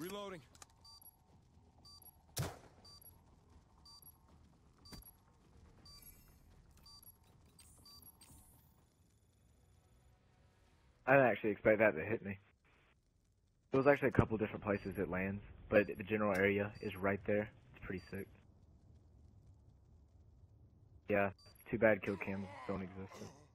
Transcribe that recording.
Reloading. I didn't actually expect that to hit me. There was actually a couple different places it lands, but the general area is right there. It's pretty sick. Yeah, too bad kill cams don't exist.